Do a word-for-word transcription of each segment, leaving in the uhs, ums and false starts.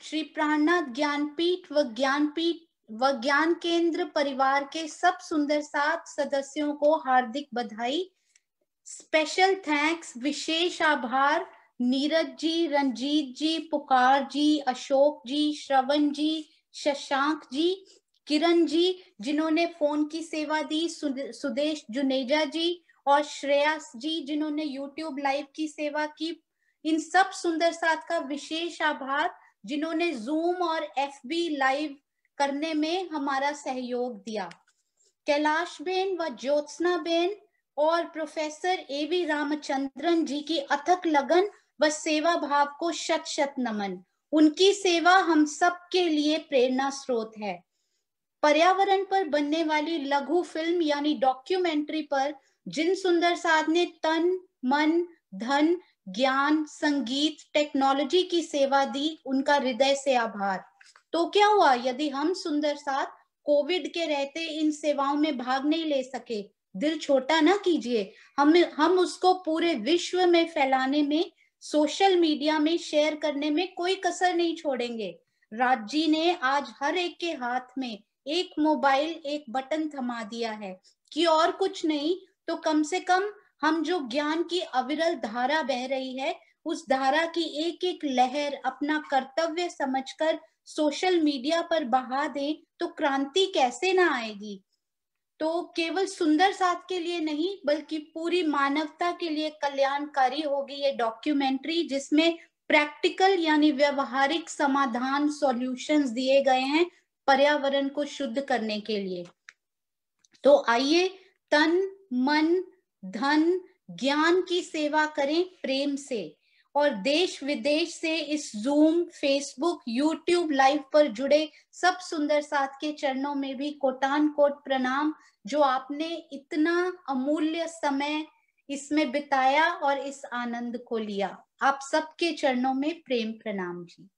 श्री प्राणनाथ ज्ञानपीठ व ज्ञानपीठ व ज्ञान केंद्र परिवार के सब सुंदर सात सदस्यों को हार्दिक बधाई। स्पेशल थैंक्स, विशेष आभार नीरज जी, रंजीत जी, पुकार जी, अशोक जी, श्रवण जी, शशांक जी, किरण जी जिन्होंने फोन की सेवा दी, सुदेश जुनेजा जी और श्रेयस जी जिन्होंने यूट्यूब लाइव की सेवा की। इन सब सुंदर साथ का विशेष आभार जिन्होंने जूम और एफबी लाइव करने में हमारा सहयोग दिया। कैलाश बेन व ज्योत्सना बेन और प्रोफेसर एवी रामचंद्रन जी की अथक लगन व सेवा भाव को शत शत नमन। उनकी सेवा हम सब के लिए प्रेरणा स्रोत है। पर्यावरण पर बनने वाली लघु फिल्म यानी डॉक्यूमेंट्री पर जिन सुंदर साथ ने तन मन धन ज्ञान संगीत टेक्नोलॉजी की सेवा दी, उनका हृदय से आभार। तो क्या हुआ यदि हम सुंदर साथ कोविड के रहते इन सेवाओं में भाग नहीं ले सके? दिल छोटा ना कीजिए, हम हम उसको पूरे विश्व में फैलाने में, सोशल मीडिया में शेयर करने में कोई कसर नहीं छोड़ेंगे। राज जी ने आज हर एक के हाथ में एक मोबाइल, एक बटन थमा दिया है कि और कुछ नहीं तो कम से कम हम जो ज्ञान की अविरल धारा बह रही है, उस धारा की एक एक लहर अपना कर्तव्य समझकर सोशल मीडिया पर बहा दें तो क्रांति कैसे ना आएगी। तो केवल सुंदर साथ के लिए नहीं बल्कि पूरी मानवता के लिए कल्याणकारी होगी ये डॉक्यूमेंट्री, जिसमें प्रैक्टिकल यानी व्यवहारिक समाधान सॉल्यूशंस दिए गए हैं पर्यावरण को शुद्ध करने के लिए। तो आइए तन मन धन ज्ञान की सेवा करें प्रेम से, और देश विदेश से इस जूम, फेसबुक, यूट्यूब लाइव पर जुड़े सब सुंदर साथ के चरणों में भी कोटान कोट प्रणाम, जो आपने इतना अमूल्य समय इसमें बिताया और इस आनंद को लिया। आप सबके चरणों में प्रेम प्रणाम जी।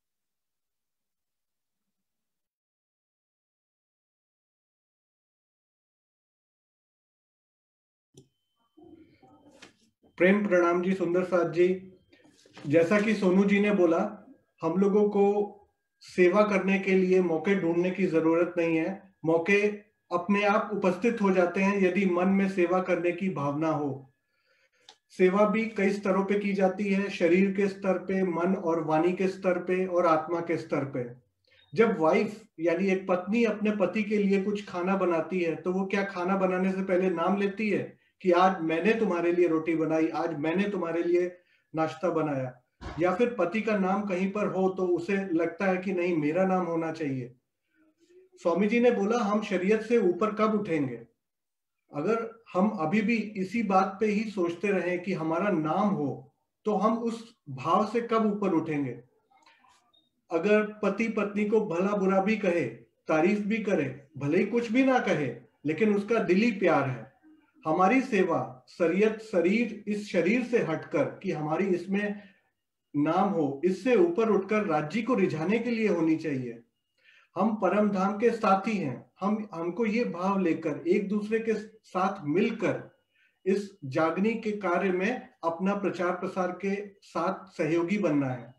प्रेम प्रणाम जी सुंदर साथ जी। जैसा कि सोनू जी ने बोला, हम लोगों को सेवा करने के लिए मौके ढूंढने की जरूरत नहीं है। मौके अपने आप उपस्थित हो जाते हैं यदि मन में सेवा करने की भावना हो। सेवा भी कई स्तरों पे की जाती है, शरीर के स्तर पे, मन और वाणी के स्तर पे और आत्मा के स्तर पे। जब वाइफ यानी एक पत्नी अपने पति के लिए कुछ खाना बनाती है तो वो क्या खाना बनाने से पहले नाम लेती है कि आज मैंने तुम्हारे लिए रोटी बनाई, आज मैंने तुम्हारे लिए नाश्ता बनाया? या फिर पति का नाम कहीं पर हो तो उसे लगता है कि नहीं, मेरा नाम होना चाहिए। स्वामी जी ने बोला, हम शरीयत से ऊपर कब उठेंगे? अगर हम अभी भी इसी बात पे ही सोचते रहें कि हमारा नाम हो, तो हम उस भाव से कब ऊपर उठेंगे? अगर पति पत्नी को भला बुरा भी कहे, तारीफ भी करे, भले ही कुछ भी ना कहे, लेकिन उसका दिली प्यार है। हमारी सेवा शरीयत शरीर इस शरीर से हटकर कि हमारी इसमें नाम हो, इससे ऊपर उठकर राज्य को रिझाने के लिए होनी चाहिए। हम परम धाम के साथी हैं। हम हमको ये भाव लेकर एक दूसरे के साथ मिलकर इस जागनी के कार्य में अपना प्रचार प्रसार के साथ सहयोगी बनना है।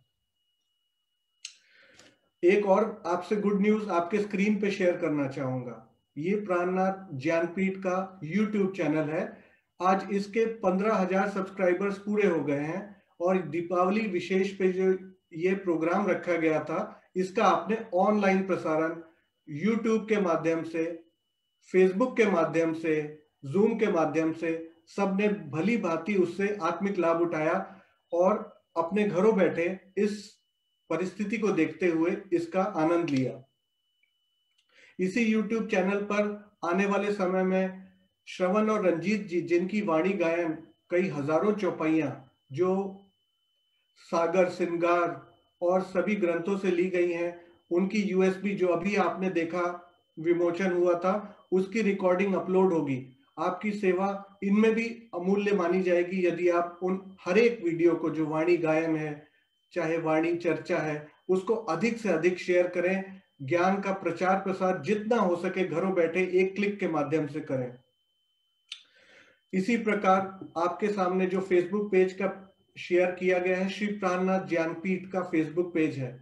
एक और आपसे गुड न्यूज आपके स्क्रीन पे शेयर करना चाहूंगा। ये प्राणनाथ ज्ञानपीठ का यूट्यूब चैनल है। आज इसके पंद्रह हजार सब्सक्राइबर्स पूरे हो गए हैं और दीपावली विशेष पे जो ये प्रोग्राम रखा गया था, इसका आपने ऑनलाइन प्रसारण यूट्यूब के माध्यम से, फेसबुक के माध्यम से, जूम के माध्यम से सबने भली भांति उससे आत्मिक लाभ उठाया और अपने घरों बैठे इस परिस्थिति को देखते हुए इसका आनंद लिया। इसी यूट्यूब चैनल पर आने वाले समय में श्रवण और रंजीत जी, जिनकी वाणी गायन कई हजारों चौपाइयां जो सागर, श्रृंगार और सभी ग्रंथों से ली गई हैं, उनकी यूएसबी जो अभी आपने देखा विमोचन हुआ था, उसकी रिकॉर्डिंग अपलोड होगी। आपकी सेवा इनमें भी अमूल्य मानी जाएगी यदि आप उन हर एक वीडियो को, जो वाणी गायन है चाहे वाणी चर्चा है, उसको अधिक से अधिक शेयर करें। ज्ञान का प्रचार प्रसार जितना हो सके घरों बैठे एक क्लिक के माध्यम से करें। इसी प्रकार आपके सामने जो फेसबुक पेज का शेयर किया गया है, श्री प्राणनाथ ज्ञानपीठ का फेसबुक पेज है।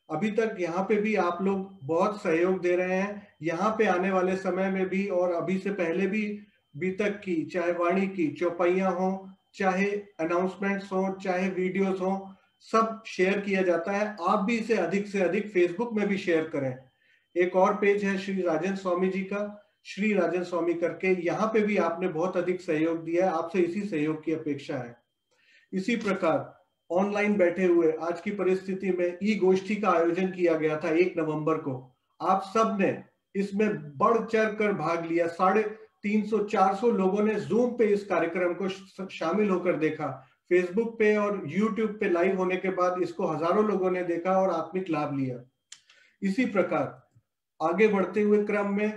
अभी तक यहाँ पे भी आप लोग बहुत सहयोग दे रहे हैं। यहाँ पे आने वाले समय में भी और अभी से पहले भी अभी तक की, चाहे वाणी की चौपाइयाँ हो, चाहे अनाउंसमेंट्स हो, चाहे वीडियोस हो, सब शेयर किया जाता है। आप भी इसे अधिक से अधिक फेसबुक में भी शेयर करें। एक और पेज है श्री राजन स्वामी जी का, श्री राजन स्वामी करके, यहाँ पे भी आपने बहुत अधिक सहयोग दिया है, आपसे इसी सहयोग की अपेक्षा है। इसी प्रकार ऑनलाइन बैठे हुए आज की परिस्थिति में ई गोष्ठी का आयोजन किया गया था एक नवंबर को। आप सब ने इसमें बढ़ चढ़ कर भाग लिया। साढ़े तीन सौ चार सौ लोगों ने जूम पे इस कार्यक्रम को शामिल होकर देखा। फेसबुक पे और यूट्यूब पे लाइव होने के बाद इसको हजारों लोगों ने देखा और आत्मिक लाभ लिया। इसी प्रकार आगे बढ़ते हुए क्रम में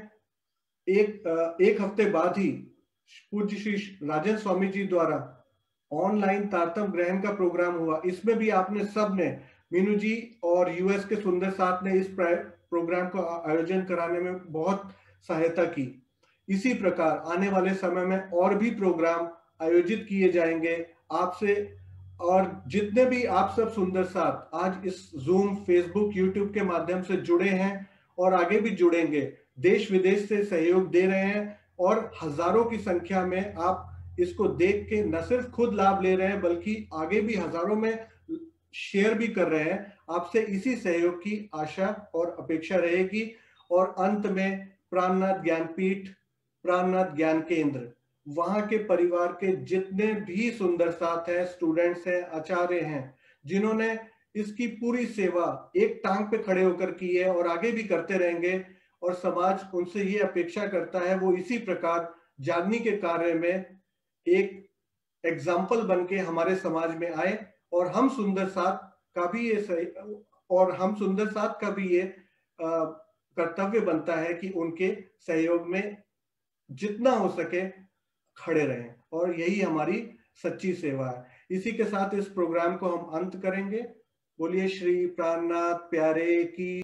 एक एक हफ्ते बाद ही पूज्य श्री राजन स्वामी जी द्वारा ऑनलाइन तारतम ग्रहण का प्रोग्राम हुआ। इसमें भी आपने सब ने, मीनू जी और यूएस के सुंदर साथ ने इस प्रोग्राम को आयोजन कराने में बहुत सहायता की। इसी प्रकार आने वाले समय में और भी प्रोग्राम आयोजित किए जाएंगे आपसे, और जितने भी आप सब सुंदर साथ आज इस जूम, फेसबुक, यूट्यूब के माध्यम से जुड़े हैं और आगे भी जुड़ेंगे, देश विदेश से सहयोग दे रहे हैं और हजारों की संख्या में आप इसको देख के न सिर्फ खुद लाभ ले रहे हैं बल्कि आगे भी हजारों में शेयर भी कर रहे हैं। आपसे इसी सहयोग की आशा और अपेक्षा रहेगी। और अंत में प्राणनाथ ज्ञानपीठ, प्राणनाथ ज्ञान केंद्र, वहां के परिवार के जितने भी सुंदर साथ हैं, स्टूडेंट्स हैं, आचार्य हैं, जिन्होंने इसकी पूरी सेवा एक टांग पे खड़े होकर की है और आगे भी करते रहेंगे, और समाज उनसे ये अपेक्षा करता है वो इसी प्रकार जागनी के कार्य में एक एग्जाम्पल बन के हमारे समाज में आए। और हम सुंदर साथ का भी ये सही, और हम सुंदर साथ का भी ये कर्तव्य बनता है कि उनके सहयोग में जितना हो सके खड़े रहें, और यही हमारी सच्ची सेवा है। इसी के साथ इस प्रोग्राम को हम अंत करेंगे। बोलिए श्री प्राणनाथ प्यारे की।